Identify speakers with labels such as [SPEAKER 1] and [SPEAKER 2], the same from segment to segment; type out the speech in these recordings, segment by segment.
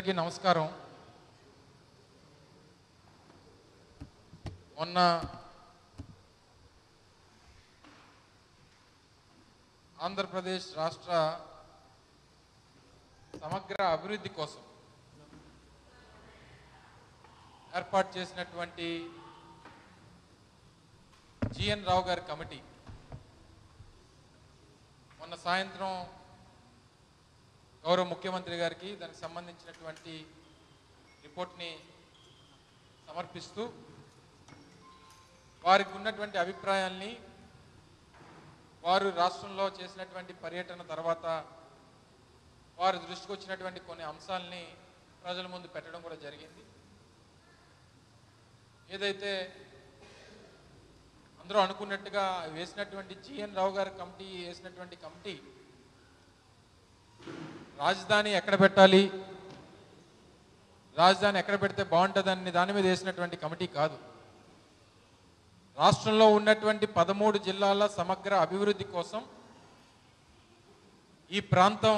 [SPEAKER 1] అందరికీ నమస్కారం. మొన్న ఆంధ్రప్రదేశ్ రాష్ట్ర సమగ్ర అభివృద్ధి కోసం ఏర్పాటు చేసినటువంటి జిఎన్ రావు గారి కమిటీ మొన్న సాయంత్రం గౌరవ ముఖ్యమంత్రి గారికి దానికి సంబంధించినటువంటి రిపోర్ట్ని సమర్పిస్తూ వారికి ఉన్నటువంటి అభిప్రాయాల్ని వారు రాష్ట్రంలో చేసినటువంటి పర్యటన తర్వాత వారి దృష్టికి వచ్చినటువంటి కొన్ని అంశాలని ప్రజల ముందు పెట్టడం కూడా జరిగింది. ఏదైతే అందరూ అనుకున్నట్టుగా వేసినటువంటి జిఎన్ రావు గారి కమిటీ వేసినటువంటి కమిటీ రాజధాని ఎక్కడ పెట్టాలి, రాజధాని ఎక్కడ పెడితే బాగుంటుందని దాని మీద వేసినటువంటి కమిటీ కాదు. రాష్ట్రంలో ఉన్నటువంటి 13 జిల్లాల సమగ్ర అభివృద్ధి కోసం ఈ ప్రాంతం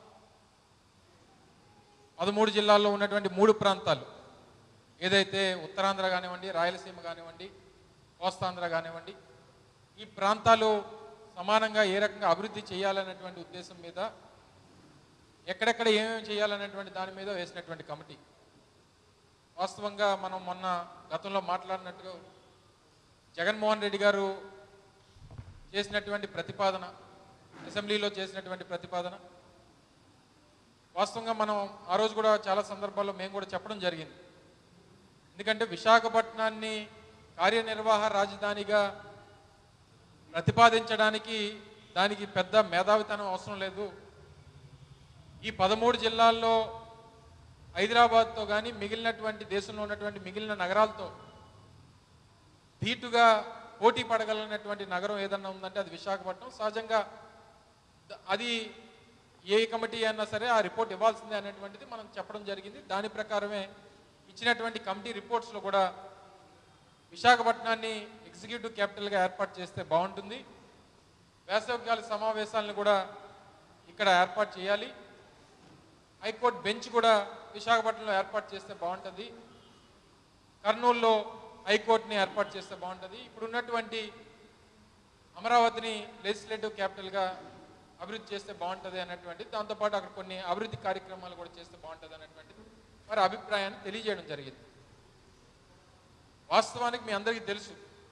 [SPEAKER 1] 13 జిల్లాల్లో ఉన్నటువంటి 3 ప్రాంతాలు ఏదైతే ఉత్తరాంధ్ర కానివ్వండి, రాయలసీమ కానివ్వండి, కోస్తాంధ్ర కానివ్వండి, ఈ ప్రాంతాలు సమానంగా ఏ రకంగా అభివృద్ధి చేయాలనేటువంటి ఉద్దేశం మీద ఎక్కడెక్కడ ఏమేమి చేయాలనేటువంటి దాని మీద వేసినటువంటి కమిటీ. వాస్తవంగా మనం మొన్న గతంలో మాట్లాడినట్టుగా జగన్మోహన్ రెడ్డి గారు చేసినటువంటి ప్రతిపాదన, అసెంబ్లీలో చేసినటువంటి ప్రతిపాదన వాస్తవంగా మనం ఆ రోజు కూడా చాలా సందర్భాల్లో మేము కూడా చెప్పడం జరిగింది. ఎందుకంటే విశాఖపట్నాన్ని కార్యనిర్వాహ రాజధానిగా ప్రతిపాదించడానికి దానికి పెద్ద మేధావితనం అవసరం లేదు. ఈ 13 జిల్లాల్లో హైదరాబాద్తో కానీ మిగిలినటువంటి దేశంలో ఉన్నటువంటి మిగిలిన నగరాలతో ధీటుగా పోటీ పడగలిగినటువంటి నగరం ఏదన్నా ఉందంటే అది విశాఖపట్నం. సహజంగా అది ఏ కమిటీ అయినా సరే ఆ రిపోర్ట్ ఇవ్వాల్సిందే అనేటువంటిది మనం చెప్పడం జరిగింది. దాని ప్రకారమే ఇచ్చినటువంటి కమిటీ రిపోర్ట్స్లో కూడా విశాఖపట్నాన్ని ఎగ్జిక్యూటివ్ క్యాపిటల్గా ఏర్పాటు చేస్తే బాగుంటుంది, వేసవికాల సమావేశాలను కూడా ఇక్కడ ఏర్పాటు చేయాలి, హైకోర్టు బెంచ్ కూడా విశాఖపట్నంలో ఏర్పాటు చేస్తే బాగుంటుంది, కర్నూలులో హైకోర్టుని ఏర్పాటు చేస్తే బాగుంటుంది, ఇప్పుడు ఉన్నటువంటి అమరావతిని లెజిస్లేటివ్ క్యాపిటల్గా అభివృద్ధి చేస్తే బాగుంటుంది అనేటువంటిది, దాంతోపాటు అక్కడ కొన్ని అభివృద్ధి కార్యక్రమాలు కూడా చేస్తే బాగుంటుంది అనేటువంటిది వారి అభిప్రాయాన్ని తెలియజేయడం జరిగింది. వాస్తవానికి మీ అందరికీ తెలుసు,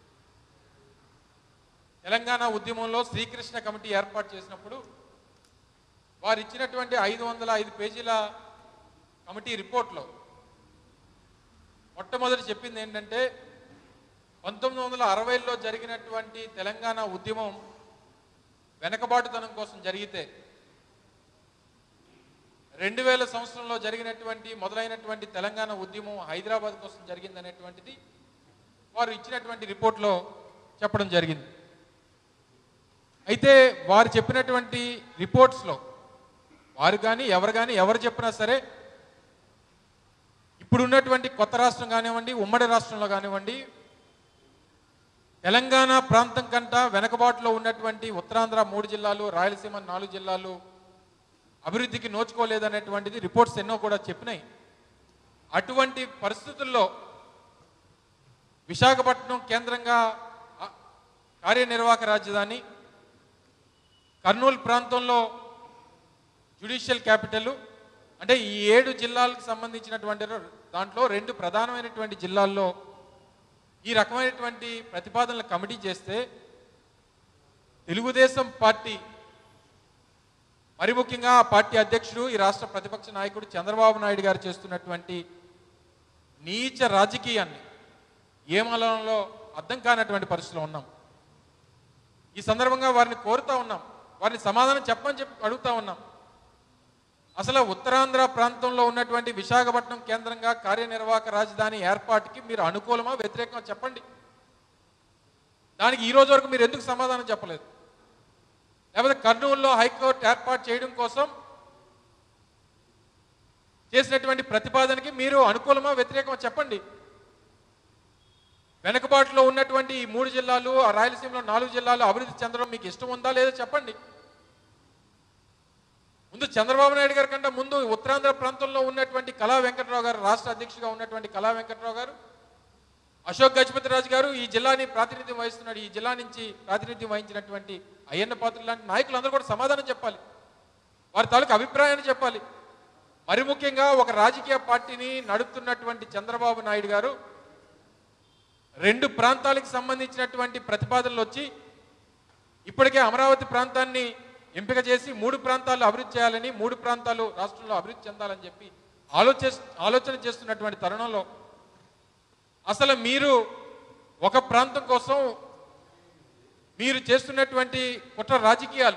[SPEAKER 1] తెలంగాణ ఉద్యమంలో శ్రీకృష్ణ కమిటీ ఏర్పాటు చేసినప్పుడు వారు ఇచ్చినటువంటి 505 పేజీల కమిటీ రిపోర్ట్లో మొట్టమొదటి చెప్పింది ఏంటంటే 1960లో జరిగినటువంటి తెలంగాణ ఉద్యమం వెనకబాటుతనం కోసం జరిగితే 2000 సంవత్సరంలో జరిగినటువంటి మొదలైనటువంటి తెలంగాణ ఉద్యమం హైదరాబాద్ కోసం జరిగిందనేటువంటిది వారు ఇచ్చినటువంటి రిపోర్ట్లో చెప్పడం జరిగింది. అయితే వారు చెప్పినటువంటి రిపోర్ట్స్లో వారు కానీ ఎవరు చెప్పినా సరే ఇప్పుడున్నటువంటి కొత్త రాష్ట్రం కానివ్వండి, ఉమ్మడి రాష్ట్రంలో కానివ్వండి, తెలంగాణ ప్రాంతం కంట వెనకబాటులో ఉన్నటువంటి ఉత్తరాంధ్ర 3 జిల్లాలు, రాయలసీమ 4 జిల్లాలు అభివృద్ధికి నోచుకోలేదనేటువంటిది రిపోర్ట్స్ ఎన్నో కూడా చెప్పినాయి. అటువంటి పరిస్థితుల్లో విశాఖపట్నం కేంద్రంగా కార్యనిర్వాహక రాజధాని, కర్నూలు ప్రాంతంలో జ్యుడిషియల్ క్యాపిటల్, అంటే ఈ 7 జిల్లాలకు సంబంధించినటువంటి దాంట్లో 2 ప్రధానమైనటువంటి జిల్లాల్లో ఈ రకమైనటువంటి ప్రతిపాదనలు కమిటీ చేస్తే తెలుగుదేశం పార్టీ, మరి ముఖ్యంగా ఆ పార్టీ అధ్యక్షుడు ఈ రాష్ట్ర ప్రతిపక్ష నాయకుడు చంద్రబాబు నాయుడు గారు చేస్తున్నటువంటి నీచ రాజకీయాన్ని ఏమలంలో అర్థం కానటువంటి పరిస్థితిలో ఉన్నాం. ఈ సందర్భంగా వారిని కోరుతా ఉన్నాం, వారిని సమాధానం చెప్పని అడుగుతా ఉన్నాం. అసలు ఉత్తరాంధ్ర ప్రాంతంలో ఉన్నటువంటి విశాఖపట్నం కేంద్రంగా కార్యనిర్వాహక రాజధాని ఏర్పాటుకి మీరు అనుకూలమా వ్యతిరేకమా చెప్పండి. దానికి ఈ రోజు వరకు మీరు ఎందుకు సమాధానం చెప్పలేదు? లేకపోతే కర్నూలులో హైకోర్టు ఏర్పాటు చేయడం కోసం చేసినటువంటి ప్రతిపాదనకి మీరు అనుకూలమా వ్యతిరేకమా చెప్పండి. వెనుకబాటులో ఉన్నటువంటి ఈ 3 జిల్లాలు, ఆ రాయలసీమలో 4 జిల్లాలు అభివృద్ధి చెందడం మీకు ఇష్టం ఉందా లేదా చెప్పండి. ముందు ముందు చంద్రబాబు నాయుడు గారి కంటే ముందు ఉత్తరాంధ్ర ప్రాంతంలో ఉన్నటువంటి కళా వెంకట్రావు గారు, రాష్ట్ర అధ్యక్షుడిగా ఉన్నటువంటి కళా వెంకట్రావు గారు, అశోక్ గజపతిరాజు గారు ఈ జిల్లాని ప్రాతినిధ్యం వహిస్తున్నాడు. ఈ జిల్లా నుంచి ప్రాతినిధ్యం వహించినటువంటి అయ్యన్న పాత్రులు లాంటి నాయకులు అందరూ కూడా సమాధానం చెప్పాలి, వారి తాలూకు అభిప్రాయాన్ని చెప్పాలి. మరి ముఖ్యంగా ఒక రాజకీయ పార్టీని నడుపుతున్నటువంటి చంద్రబాబు నాయుడు గారు 2 ప్రాంతాలకు సంబంధించినటువంటి ప్రతిపాదనలు వచ్చి ఇప్పటికే అమరావతి ప్రాంతాన్ని ఎంపిక చేసి 3 ప్రాంతాలు అభివృద్ధి చేయాలని, 3 ప్రాంతాలు రాష్ట్రంలో అభివృద్ధి చెందాలని చెప్పి ఆలోచన చేస్తున్నటువంటి తరుణంలో అసలు మీరు ఒక ప్రాంతం కోసం మీరు చేస్తున్నటువంటి కుట్ర రాజకీయాలు,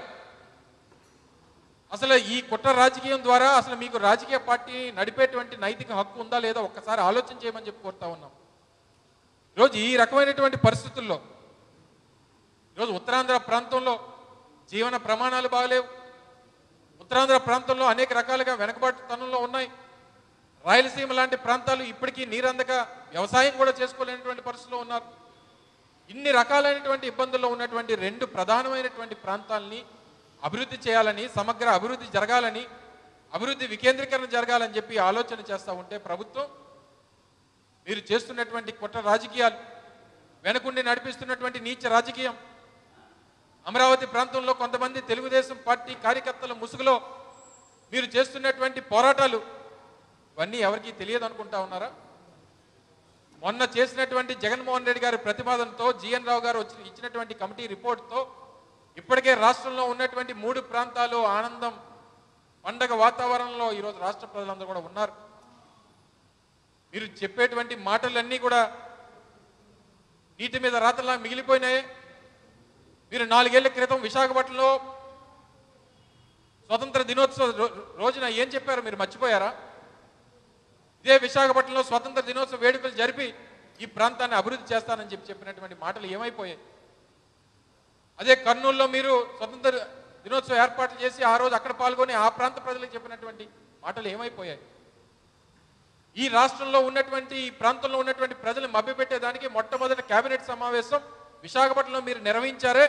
[SPEAKER 1] అసలు ఈ కుట్ర రాజకీయం ద్వారా అసలు మీకు రాజకీయ పార్టీ నడిపేటువంటి నైతిక హక్కు ఉందా లేదా ఒక్కసారి ఆలోచన చేయమని చెప్పి కోరుతా ఉన్నాం. ఈరోజు ఈ రకమైనటువంటి పరిస్థితుల్లో ఈరోజు ఉత్తరాంధ్ర ప్రాంతంలో జీవన ప్రమాణాలు బాగలేవు. ఉత్తరాంధ్ర ప్రాంతంలో అనేక రకాలుగా వెనకబాటుతనంలో ఉన్నాయి. రాయలసీమ లాంటి ప్రాంతాలు ఇప్పటికీ నీరందక వ్యవసాయం కూడా చేసుకోలేనటువంటి పరిస్థితిలో ఉన్నారు. ఇన్ని రకాలైనటువంటి ఇబ్బందుల్లో ఉన్నటువంటి 2 ప్రధానమైనటువంటి ప్రాంతాలని అభివృద్ధి చేయాలని, సమగ్ర అభివృద్ధి జరగాలని, అభివృద్ధి వికేంద్రీకరణ జరగాలని చెప్పి ఆలోచన చేస్తూ ఉంటే ప్రభుత్వం మీరు చేస్తున్నటువంటి కుట్ర రాజకీయాలు, వెనకుండి నడిపిస్తున్నటువంటి నీచ రాజకీయం, అమరావతి ప్రాంతంలో కొంతమంది తెలుగుదేశం పార్టీ కార్యకర్తల ముసుగులో మీరు చేస్తున్నటువంటి పోరాటాలు ఇవన్నీ ఎవరికీ తెలియదు అనుకుంటా ఉన్నారా? మొన్న చేసినటువంటి జగన్మోహన్ రెడ్డి గారి ప్రతిపాదనతో జీఎన్ రావు గారు ఇచ్చినటువంటి కమిటీ రిపోర్ట్తో ఇప్పటికే రాష్ట్రంలో ఉన్నటువంటి 3 ప్రాంతాలు ఆనందం పండగ వాతావరణంలో ఈరోజు రాష్ట్ర ప్రజలందరూ కూడా ఉన్నారు. మీరు చెప్పేటువంటి మాటలన్నీ కూడా నీటి మీద రాతలా మిగిలిపోయినాయి. మీరు 4 ఏళ్ల క్రితం విశాఖపట్నంలో స్వతంత్ర దినోత్సవ రోజున ఏం చెప్పారు మీరు మర్చిపోయారా? ఇదే విశాఖపట్నంలో స్వతంత్ర దినోత్సవ వేడుకలు జరిపి ఈ ప్రాంతాన్ని అభివృద్ధి చేస్తానని చెప్పినటువంటి మాటలు ఏమైపోయాయి? అదే కర్నూలులో మీరు స్వతంత్ర దినోత్సవ ఏర్పాట్లు చేసి ఆ రోజు అక్కడ పాల్గొని ఆ ప్రాంత ప్రజలకు చెప్పినటువంటి మాటలు ఏమైపోయాయి? ఈ రాష్ట్రంలో ఉన్నటువంటి ఈ ప్రాంతంలో ఉన్నటువంటి ప్రజలు మభ్యపెట్టేదానికి మొట్టమొదటి కేబినెట్ సమావేశం విశాఖపట్నంలో మీరు నిర్వహించారే.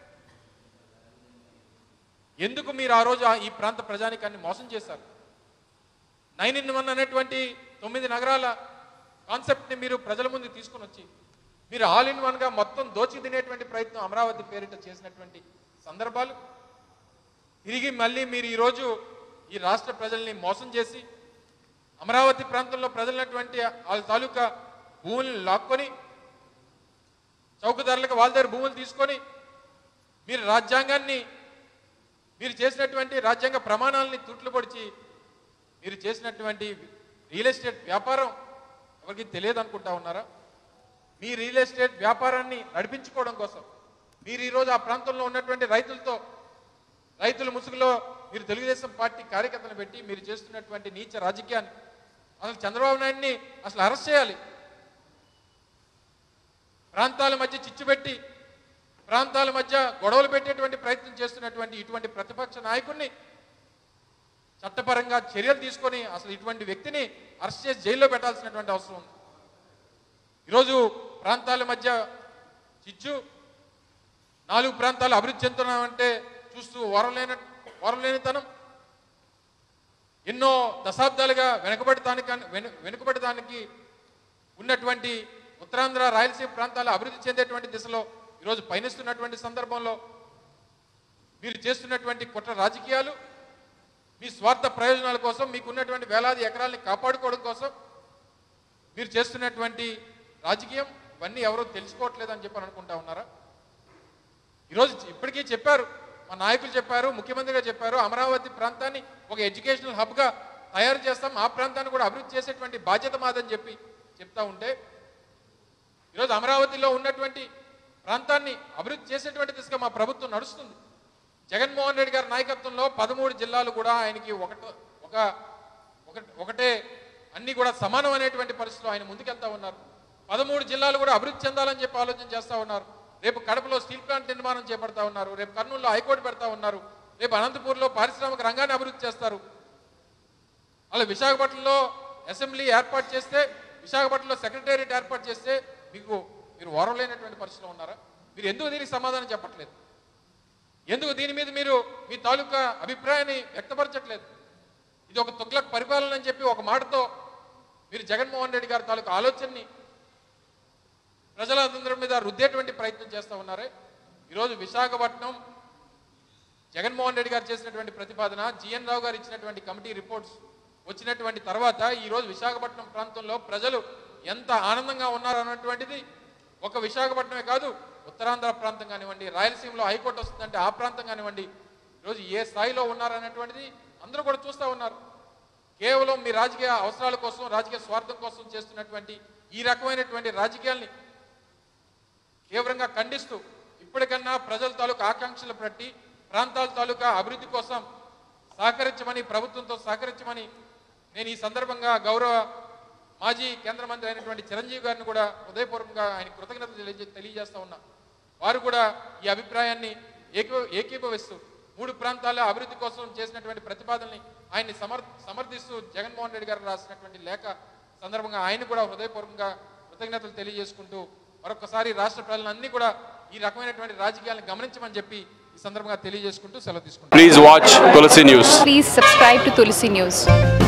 [SPEAKER 1] ఎందుకు మీరు ఆ రోజు ఈ ప్రాంత ప్రజానికాన్ని మోసం చేశారు? 9-in-1 అనేటువంటి 9 నగరాల కాన్సెప్ట్ని మీరు ప్రజల ముందు తీసుకుని వచ్చి మీరు ఆల్-ఇన్-1గా మొత్తం దోచి తినేటువంటి ప్రయత్నం అమరావతి పేరిట చేసినటువంటి సందర్భాలు, తిరిగి మళ్ళీ మీరు ఈరోజు ఈ రాష్ట్ర ప్రజల్ని మోసం చేసి అమరావతి ప్రాంతంలో ప్రజలైనటువంటి వాళ్ళ తాలూకా భూములను లాక్కొని చౌకదారులకు వాళ్ళ దగ్గర భూములు తీసుకొని మీరు రాజ్యాంగాన్ని, మీరు చేసినటువంటి రాజ్యాంగ ప్రమాణాలని తుట్లు పొడిచి మీరు చేసినటువంటి రియల్ ఎస్టేట్ వ్యాపారం ఎవరికి తెలియదు అనుకుంటా ఉన్నారా? మీ రియల్ ఎస్టేట్ వ్యాపారాన్ని నడిపించుకోవడం కోసం మీరు ఈరోజు ఆ ప్రాంతంలో ఉన్నటువంటి రైతుల ముసుగులో మీరు తెలుగుదేశం పార్టీ కార్యకర్తలు పెట్టి మీరు చేస్తున్నటువంటి నీచ రాజకీయాన్ని అసలు చంద్రబాబు నాయుడిని అసలు అరెస్ట్ చేయాలి. ప్రాంతాల మధ్య చిచ్చు పెట్టి ప్రాంతాల మధ్య గొడవలు పెట్టేటువంటి ప్రయత్నం చేస్తున్నటువంటి ఇటువంటి ప్రతిపక్ష నాయకుడిని చట్టపరంగా చర్యలు తీసుకొని అసలు ఇటువంటి వ్యక్తిని అరెస్ట్ చేసి జైల్లో పెట్టాల్సినటువంటి అవసరం ఉంది. ఈరోజు ప్రాంతాల మధ్య చిచ్చు, 4 ప్రాంతాలు అభివృద్ధి చెందుతున్నామంటే చూస్తూ ఓరలేనితనం, ఎన్నో దశాబ్దాలుగా వెనుకబడటానికి ఉన్నటువంటి ఉత్తరాంధ్ర రాయలసీమ ప్రాంతాలు అభివృద్ధి చెందేటువంటి దిశలో ఈరోజు పయనిస్తున్నటువంటి సందర్భంలో మీరు చేస్తున్నటువంటి కుట్ర రాజకీయాలు, మీ స్వార్థ ప్రయోజనాల కోసం, మీకున్నటువంటి వేలాది ఎకరాలని కాపాడుకోవడం కోసం మీరు చేస్తున్నటువంటి రాజకీయం ఇవన్నీ ఎవరో తెలుసుకోవట్లేదని చెప్పని అనుకుంటా ఉన్నారా? ఈరోజు ఇప్పటికీ చెప్పారు, మా నాయకులు చెప్పారు, ముఖ్యమంత్రిగా చెప్పారు, అమరావతి ప్రాంతాన్ని ఒక ఎడ్యుకేషనల్ హబ్గా తయారు చేస్తాం, ఆ ప్రాంతాన్ని కూడా అభివృద్ధి చేసేటువంటి బాధ్యత మాదని చెప్పి చెప్తా ఉంటే ఈరోజు అమరావతిలో ఉన్నటువంటి ప్రాంతాన్ని అభివృద్ధి చేసేటువంటి దిశగా మా ప్రభుత్వం నడుస్తుంది. జగన్మోహన్ రెడ్డి గారి నాయకత్వంలో 13 జిల్లాలు కూడా ఆయనకి ఒకటే అన్ని కూడా సమానం అనేటువంటి పరిస్థితిలో ఆయన ముందుకెళ్తా ఉన్నారు. 13 జిల్లాలు కూడా అభివృద్ధి చెందాలని చెప్పి ఆలోచన చేస్తూ ఉన్నారు. రేపు కడపలో స్టీల్ ప్లాంట్ నిర్మాణం చేపడతా ఉన్నారు, రేపు కర్నూలులో హైకోర్టు పెడతా ఉన్నారు, రేపు అనంతపూర్లో పారిశ్రామిక రంగాన్ని అభివృద్ధి చేస్తారు. అలా విశాఖపట్నంలో అసెంబ్లీ ఏర్పాటు చేస్తే, విశాఖపట్నంలో సెక్రటేరియట్ ఏర్పాటు చేస్తే మీరు ఓరలేనటువంటి పరిస్థితిలో ఉన్నారా? మీరు ఎందుకు దీనికి సమాధానం చెప్పట్లేదు? ఎందుకు దీని మీద మీరు మీ తాలూకా అభిప్రాయాన్ని వ్యక్తపరచట్లేదు? ఇది ఒక తుగ్లక్ పరిపాలన అని చెప్పి ఒక మాటతో మీరు జగన్మోహన్ రెడ్డి గారి తాలూకా ఆలోచనని ప్రజలందరి మీద రుద్దేటువంటి ప్రయత్నం చేస్తూ ఉన్నారే. ఈరోజు విశాఖపట్నం జగన్మోహన్ రెడ్డి గారు చేసినటువంటి ప్రతిపాదన, జిఎన్ రావు గారు ఇచ్చినటువంటి కమిటీ రిపోర్ట్స్ వచ్చినటువంటి తర్వాత ఈరోజు విశాఖపట్నం ప్రాంతంలో ప్రజలు ఎంత ఆనందంగా ఉన్నారు అన్నటువంటిది ఒక విశాఖపట్నమే కాదు, ఉత్తరాంధ్ర ప్రాంతం కానివ్వండి, రాయలసీమలో హైకోర్టు వస్తుందంటే ఆ ప్రాంతం కానివ్వండి, ఈరోజు ఏ స్థాయిలో ఉన్నారన్నటువంటిది అందరూ కూడా చూస్తూ ఉన్నారు. కేవలం మీ రాజకీయ అవసరాల కోసం, రాజకీయ స్వార్థం కోసం చేస్తున్నటువంటి ఈ రకమైనటువంటి రాజకీయాల్ని తీవ్రంగా ఖండిస్తూ ఇప్పటికన్నా ప్రజల తాలూకా ఆకాంక్షలు పట్టి ప్రాంతాల తాలూకా అభివృద్ధి కోసం సహకరించమని, ప్రభుత్వంతో సహకరించమని నేను ఈ సందర్భంగా గౌరవ మాజీ కేంద్ర మంత్రి అయినటువంటి చిరంజీవి గారిని కూడా హృదయపూర్వకంగా ఆయన కృతజ్ఞతలు తెలియజేస్తా ఉన్నా. వారు కూడా ఈ అభిప్రాయాన్ని ఏకీభవిస్తూ 3 ప్రాంతాల అభివృద్ధి కోసం చేసినటువంటి ప్రతిపాదనని ఆయన్ని సమర్థిస్తూ జగన్మోహన్ రెడ్డి గారు రాసినటువంటి లేఖ సందర్భంగా ఆయన కూడా హృదయపూర్వకంగా కృతజ్ఞతలు తెలియజేసుకుంటూ మరొకసారి రాష్ట్ర ప్రజలన్నీ కూడా ఈ రకమైనటువంటి రాజకీయాలను గమనించమని చెప్పి ఈ సందర్భంగా తెలియజేసుకుంటూ సెలవు తీసుకుంటాం.
[SPEAKER 2] Please watch Tulsi News.
[SPEAKER 3] Please subscribe to Tulsi News.